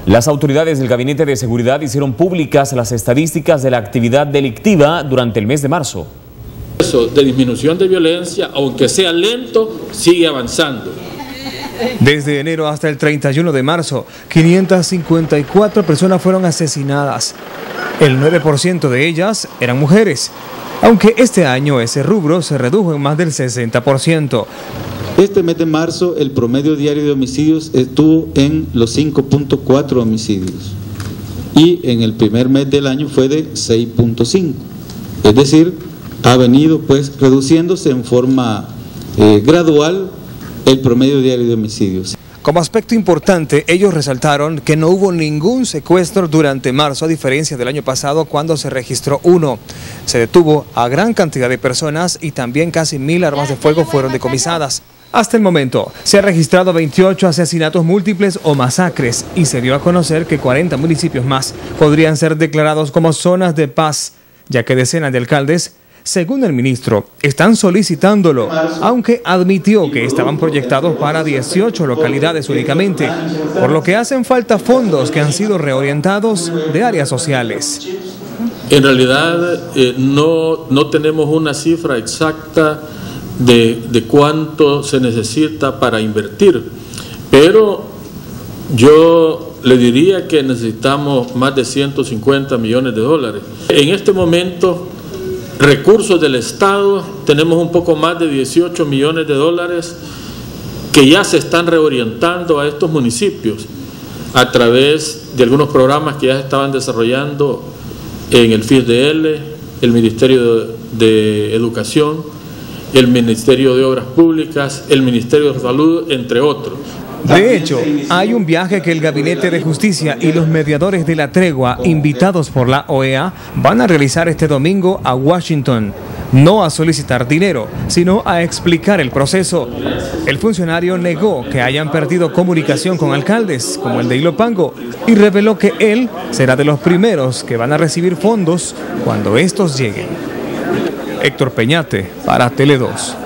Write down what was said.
Las autoridades del Gabinete de Seguridad hicieron públicas las estadísticas de la actividad delictiva durante el mes de marzo. Eso de disminución de violencia, aunque sea lento, sigue avanzando. Desde enero hasta el 31 de marzo, 554 personas fueron asesinadas. El 9% de ellas eran mujeres, aunque este año ese rubro se redujo en más del 60%. Este mes de marzo el promedio diario de homicidios estuvo en los 5.4 homicidios y en el primer mes del año fue de 6.5. Es decir, ha venido pues reduciéndose en forma gradual el promedio diario de homicidios. Como aspecto importante, ellos resaltaron que no hubo ningún secuestro durante marzo, a diferencia del año pasado cuando se registró uno. Se detuvo a gran cantidad de personas y también casi 1000 armas de fuego fueron decomisadas. Hasta el momento, se han registrado 28 asesinatos múltiples o masacres y se dio a conocer que 40 municipios más podrían ser declarados como zonas de paz, ya que decenas de alcaldes, según el ministro, están solicitándolo, aunque admitió que estaban proyectados para 18 localidades únicamente, por lo que hacen falta fondos que han sido reorientados de áreas sociales. En realidad no tenemos una cifra exacta de cuánto se necesita para invertir, pero yo le diría que necesitamos más de 150 millones de dólares. En este momento, recursos del Estado, tenemos un poco más de 18 millones de dólares que ya se están reorientando a estos municipios a través de algunos programas que ya se estaban desarrollando en el FISDL, el Ministerio de Educación, el Ministerio de Obras Públicas, el Ministerio de Salud, entre otros. De hecho, hay un viaje que el Gabinete de Justicia y los mediadores de la tregua, invitados por la OEA, van a realizar este domingo a Washington. No a solicitar dinero, sino a explicar el proceso. El funcionario negó que hayan perdido comunicación con alcaldes, como el de Ilopango, y reveló que él será de los primeros que van a recibir fondos cuando estos lleguen. Héctor Peñate, para Tele 2.